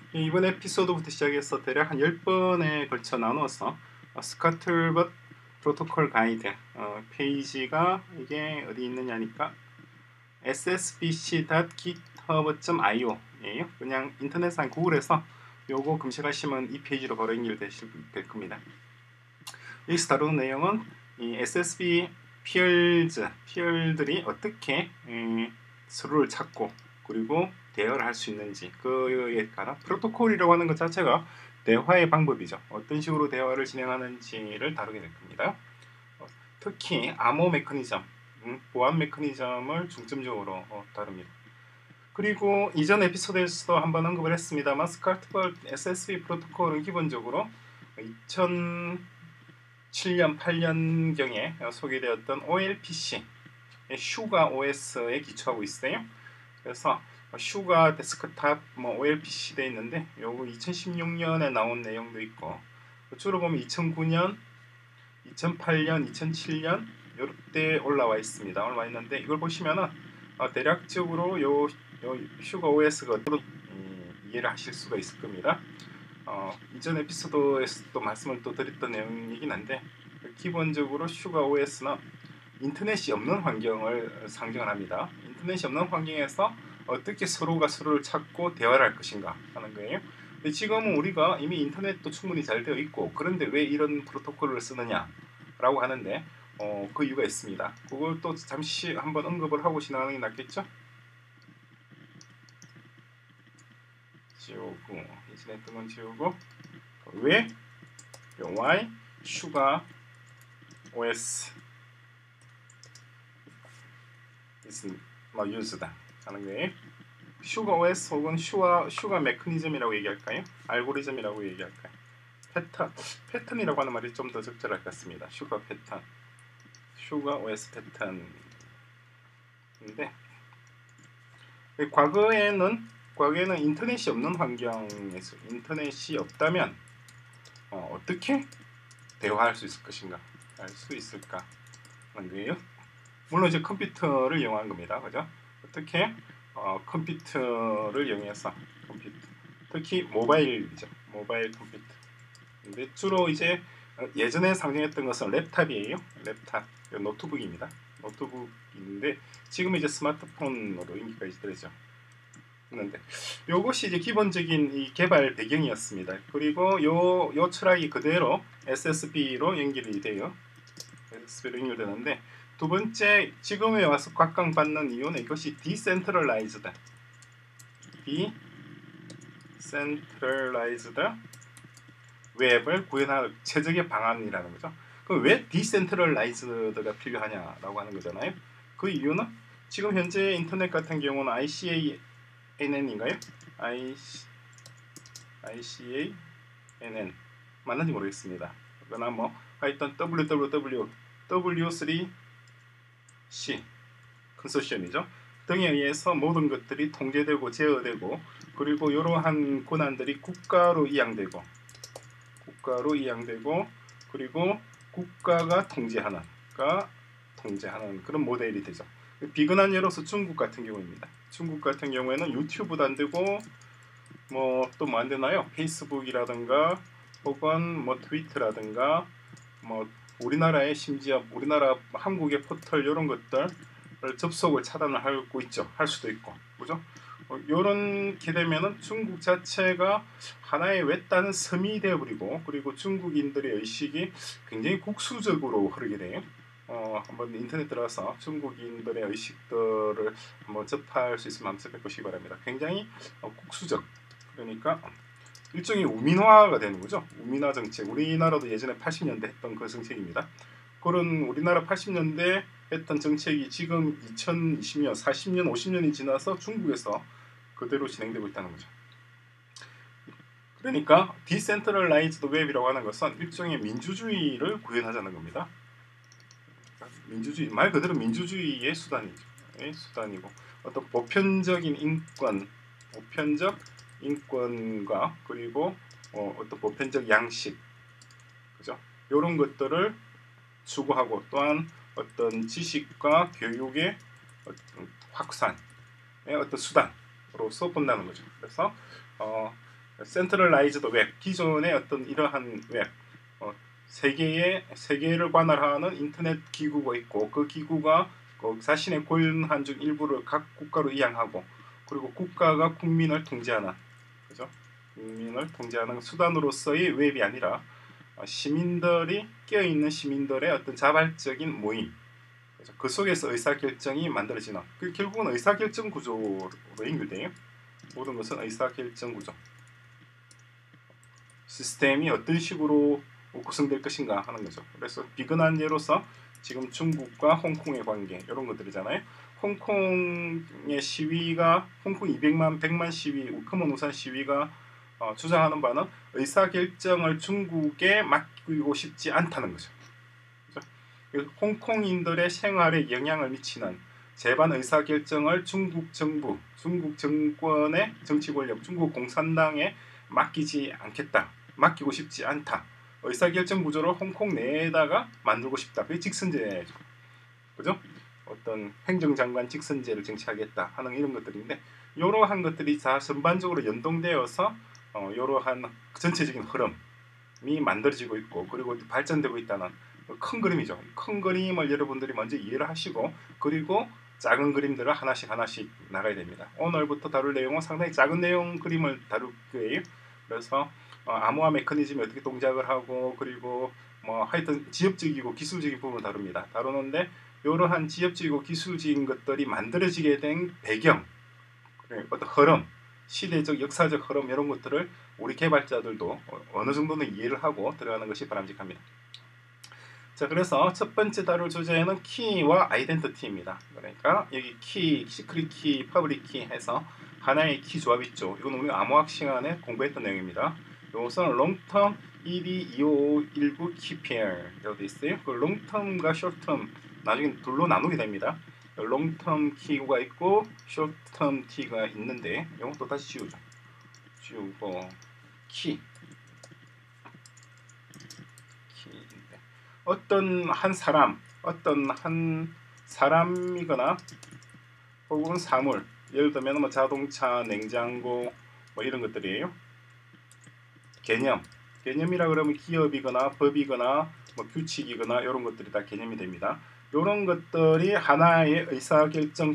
이번 에피소드부터 시작해서 대략 한 10번에 걸쳐 나누어서 스카틀벗 프로토콜 가이드 페이지가 이게 어디 있느냐니까 ssbc.github.io 예요. 그냥 인터넷상 구글에서 요거 검색하시면 이 페이지로 바로 연결될 겁니다. 여기서 다루는 내용은 이 SSB peer들이 어떻게 서로를 찾고 그리고 대화를 할 수 있는지 그에 관한 프로토콜이라고 하는 것 자체가 대화의 방법이죠. 어떤 식으로 대화를 진행하는지를 다루게 될 겁니다. 특히 암호 메커니즘, 보안 메커니즘을 중점적으로 다룹니다. 그리고 이전 에피소드에서도 한번 언급을 했습니다만 스카틀벗 SSB 프로토콜은 기본적으로 2007년 8년경에 소개되었던 OLPC 슈가 OS에 기초하고 있어요. 그래서 슈가 데스크탑 OLPC 돼 있는데 요거 2016년에 나온 내용도 있고 주로 보면 2009년, 2008년, 2007년 요때 올라와 있습니다. 올라와 있는데 이걸 보시면은 대략적으로 요 슈가 OS가 이해를 하실 수가 있을 겁니다. 이전 에피소드에서도 말씀을 또 드렸던 내용이긴 한데 기본적으로 슈가 OS는 인터넷이 없는 환경을 상징을 합니다. 인터넷이 없는 환경에서 어떻게 서로가 서로를 찾고 대화를 할 것인가 하는 거예요. 근데 지금은 우리가 이미 인터넷도 충분히 잘 되어 있고 그런데 왜 이런 프로토콜을 쓰느냐 라고 하는데 그 이유가 있습니다. 그걸 또 잠시 한번 언급을 하고 지나가는 게 낫겠죠? 지우고 인터넷 등은 지우고 왜? why 슈가 OS is used 하는 거예요. 슈가 OS 혹은 슈가 메커니즘이라고 얘기할까요? 알고리즘이라고 얘기할까요? 패턴이라고 하는 말이 좀 더 적절할 것 같습니다. 슈가 패턴, 슈가 OS 패턴인데 과거에는 인터넷이 없는 환경에서 인터넷이 없다면 어떻게 대화할 수 있을 것인가, 할 수 있을까 하는 거예요. 물론 이제 컴퓨터를 이용한 겁니다. 그죠? 어떻게 컴퓨터를 이용해서 특히 모바일이죠. 모바일 컴퓨터. 근데 주로 이제 예전에 상징했던 것은 랩탑이에요. 랩탑, 노트북입니다. 노트북인데 지금 이제 스마트폰으로 인기가 있더라죠. 그런데 이것이 이제 기본적인 이 개발 배경이었습니다. 그리고 요 철학이 그대로 SSB로 연결이 돼요. SSB로 연결되는데 두 번째 지금에 와서 각광받는 이유는 이것이 디센트럴라이즈드 웹을 구현할 최적의 방안이라는 거죠. 그럼 왜 디센트럴라이즈드가 필요하냐라고 하는 거잖아요. 그 이유는 지금 현재 인터넷 같은 경우는 ICANN인가요? ICANN 맞는지 모르겠습니다. 그러나 뭐 하여튼 W3C 컨소시엄이죠. 등에 의해서 모든 것들이 통제되고 제어되고 그리고 이러한 권한들이 국가로 이양되고 그리고 국가가 통제하는 그런 모델이 되죠. 비근한 예로서 중국 같은 경우입니다. 중국 같은 경우에는 유튜브도 안 되고 뭐 또 뭐 안 되나요? 페이스북이라든가 혹은 뭐 트위터라든가 뭐 우리나라의 심지어 우리나라 한국의 포털 이런 것들 접속을 차단을 하고 있죠. 할 수도 있고, 그죠? 이렇게 되면은 중국 자체가 하나의 외딴 섬이 되어버리고 그리고 중국인들의 의식이 굉장히 국수적으로 흐르게 돼요. 한번 인터넷 들어가서 중국인들의 의식들을 한번 접할 수 있으면 한번 접해보시기 바랍니다. 굉장히 국수적, 그러니까 일종의 우민화가 되는 거죠. 우민화 정책. 우리나라도 예전에 80년대 했던 그 정책입니다. 그런 우리나라 80년대 했던 정책이 지금 2020년, 40년, 50년이 지나서 중국에서 그대로 진행되고 있다는 거죠. 그러니까 디센트럴라이즈드 웹이라고 하는 것은 일종의 민주주의를 구현하자는 겁니다. 민주주의, 말 그대로 민주주의의 수단이고 어떤 보편적 인권과 그리고 어떤 보편적 양식, 그죠? 이런 것들을 추구하고 또한 어떤 지식과 교육의 어떤 확산의 어떤 수단으로서 본다는 거죠. 그래서 센트럴라이즈드 웹, 기존의 어떤 이러한 웹, 세계를 관할하는 인터넷 기구가 있고 그 기구가 자신의 권한 중 일부를 각 국가로 이양하고 그리고 국가가 국민을 통제하는, 그죠? 국민을 통제하는 수단으로서의 웹이 아니라 시민들이 깨어있는 시민들의 어떤 자발적인 모임, 그죠? 그 속에서 의사결정이 만들어지는, 그 결국은 의사결정 구조로 연결돼요. 모든 것은 의사결정 구조. 시스템이 어떤 식으로 구성될 것인가 하는 거죠. 그래서 비근한 예로서 지금 중국과 홍콩의 관계 이런 것들이잖아요. 홍콩의 시위가 홍콩 100만 시위, 우크먼 우산 시위가 주장하는 바는 의사결정을 중국에 맡기고 싶지 않다는 거죠. 그렇죠? 홍콩인들의 생활에 영향을 미치는 제반 의사결정을 중국 정부, 중국 정권의 정치 권력, 중국 공산당에 맡기지 않겠다. 맡기고 싶지 않다. 의사결정 구조를 홍콩 내에다가 만들고 싶다. 그게 직선제죠. 그죠? 어떤 행정장관 직선제를 정치하겠다 하는 이런 것들인데, 이러한 것들이 다 전반적으로 연동되어서 이러한 전체적인 흐름이 만들어지고 있고 그리고 발전되고 있다는 큰 그림이죠. 큰 그림을 여러분들이 먼저 이해를 하시고 그리고 작은 그림들을 하나씩 나가야 됩니다. 오늘부터 다룰 내용은 상당히 작은 내용 그림을 다룰 거예요. 그래서 암호화 메커니즘이 어떻게 동작을 하고 그리고 뭐 하여튼 지엽적이고 기술적인 부분을 다루는데 이러한 지엽적이고 기술적인 것들이 만들어지게 된 배경, 어떤 흐름, 시대적 역사적 흐름 이런 것들을 우리 개발자들도 어느 정도는 이해를 하고 들어가는 것이 바람직합니다. 자, 그래서 첫 번째 다룰 주제는 키와 아이덴티티입니다. 그러니까 여기 키, 시크릿 키, 퍼블릭 키 해서 하나의 키 조합 있죠. 이건 우리 암호학 시간에 공부했던 내용입니다. 이것은 롱텀 ED2519 키 페어 이라고 되어 있어요. 그 롱텀과 숏텀 나중에 둘로 나누게 됩니다. 롱텀 키가 있고 숏텀 키가 있는데 이것도 다시 지우죠. 지우고 키 어떤 한 사람이거나 혹은 사물, 예를 들면 뭐 자동차, 냉장고 뭐 이런 것들이에요. 개념이라 그러면 기업이거나 법이거나 뭐 규칙이거나 이런 것들이 다 개념이 됩니다. 이런 것들이 하나의 의사결정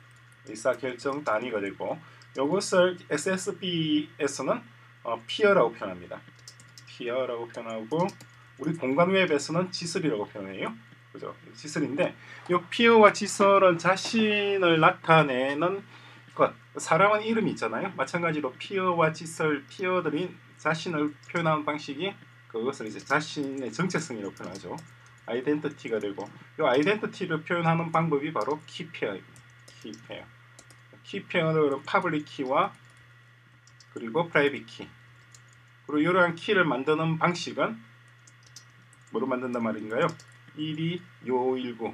단위가 되고 이것을 SSB에서는 피어라고 표현합니다. 피어라고 표현하고 우리 공간 웹에서는 지설이라고 표현해요. 그죠? 지설인데 이 피어와 지설은 자신을 나타내는 것. 사람은 이름이 있잖아요. 마찬가지로 피어와 지설, 피어들이 자신을 표현하는 방식이 그것을 이제 자신의 정체성이라고 표현하죠. 아이덴티티가 되고 이 아이덴티티를 표현하는 방법이 바로 키페어입니다. 키페어는 퍼블릭 키와 그리고 프라이빗 키. 그리고 이러한 키를 만드는 방식은 뭐로 만든단 말인가요? 12519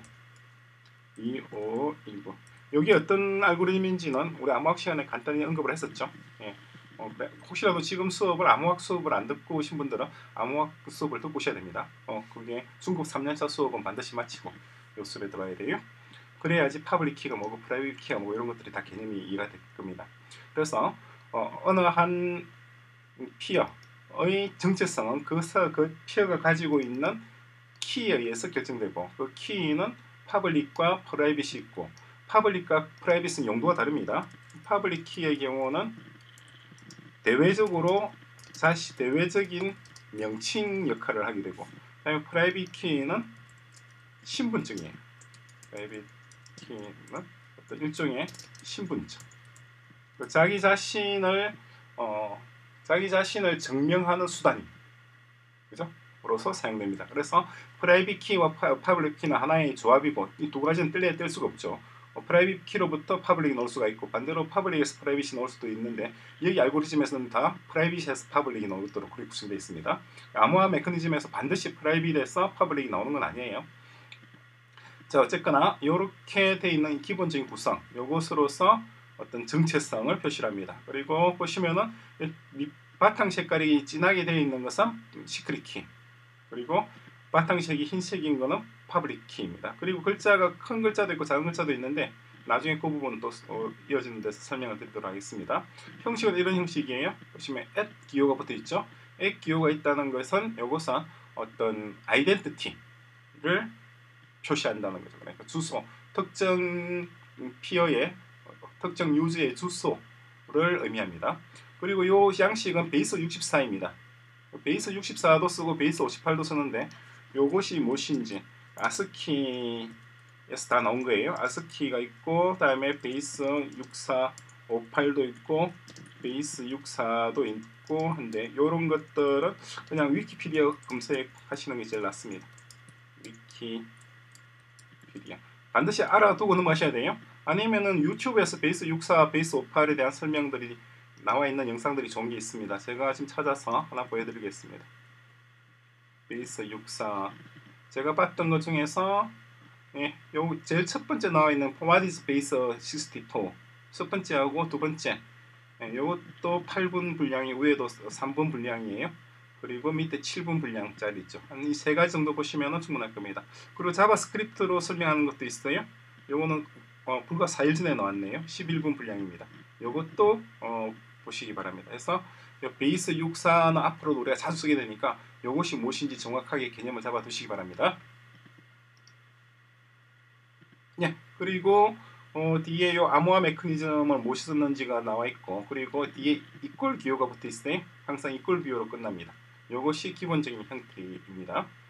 여기 어떤 알고리즘인지는 우리 암호학 시간에 간단히 언급을 했었죠. 예. 혹시라도 지금 암호학 수업을 안 듣고 오신 분들은 암호학 수업을 듣고 오셔야 됩니다. 그게 중급 3년차 수업은 반드시 마치고 이 수업에 들어야 돼요. 그래야지 퍼블릭 키가 뭐고 프라이빗 키가 뭐고 이런 것들이 다 개념이 이해가 될 겁니다. 그래서 어느 한 피어의 정체성은 그 피어가 가지고 있는 키에 의해서 결정되고 그 키는 퍼블릭과 프라이빗이 있고 퍼블릭과 프라이빗은 용도가 다릅니다. 퍼블릭 키의 경우는 대외적인 명칭 역할을 하게 되고 그다음에 프라이빗 키는 신분증이에요. 프라이빗 키는 어떤 일종의 신분증. 자기 자신을 증명하는 수단이 그죠? 로서 사용됩니다. 그래서 프라이빗 키와 퍼블릭 키는 하나의 조합이고 이 두 가지는 뗄 수가 없죠. 프라이빗 키로부터 퍼블릭이 나올 수가 있고 반대로 퍼블릭에서 프라이빗이 나올 수도 있는데 여기 알고리즘에서는 다 프라이빗에서 퍼블릭이 나오도록 그렇게 구성되어 있습니다. 암호화 메커니즘에서 반드시 프라이빗에서 퍼블릭이 나오는 건 아니에요. 자, 어쨌거나 이렇게 되어 있는 기본적인 구성 이것으로서 어떤 정체성을 표시합니다. 그리고 보시면은 바탕 색깔이 진하게 되어 있는 것은 시크릿 키 그리고 바탕색이 흰색인 것은 퍼블릭 키입니다. 그리고 글자가 큰 글자도 있고 작은 글자도 있는데 나중에 그 부분은 또 이어지는 데서 설명을 드리도록 하겠습니다. 형식은 이런 형식이에요. 보시면 at 기호가 붙어 있죠. at 기호가 있다는 것은 이것은 어떤 아이덴티티를 표시한다는 거죠. 그러니까 주소, 특정 피어의 특정 유저의 주소를 의미합니다. 그리고 이 양식은 베이스 64입니다. 베이스 64도 쓰고 베이스 58도 쓰는데 요것이 무엇인지 아스키에서 다 나온 거예요. 아스키가 있고 그다음에 베이스 64, 58도 있고 베이스 64도 있고 한데 이런 것들은 그냥 위키피디아 검색하시는 게 제일 낫습니다. 위키피디아 반드시 알아두고 넘어가셔야 돼요. 아니면은 유튜브에서 베이스 64, 베이스 58에 대한 설명들이 나와 있는 영상들이 좋은 게 있습니다. 제가 지금 찾아서 하나 보여드리겠습니다. 베이스 64 제가 봤던 것 중에서 요 제일 첫 번째 나와 있는 What is Base 64 첫 번째하고 두 번째 요것도 8분 분량이 위에도 3분 분량이에요. 그리고 밑에 7분 분량짜리 있죠. 한 이 세 가지 정도 보시면 충분할 겁니다. 그리고 자바스크립트로 설명하는 것도 있어요. 요거는 불과 4일 전에 나왔네요. 11분 분량입니다. 요것도 보시기 바랍니다. 그래서 베이스 64는 앞으로도 우리가 자주 쓰게 되니까 요것이 무엇인지 정확하게 개념을 잡아 두시기 바랍니다. 예, 그리고 뒤에 요 암호화 메커니즘을 무엇이 썼는지가 나와 있고 그리고 뒤에 이퀄 기호가 붙어 있어요. 항상 이퀄 기호로 끝납니다. 요것이 기본적인 형태입니다.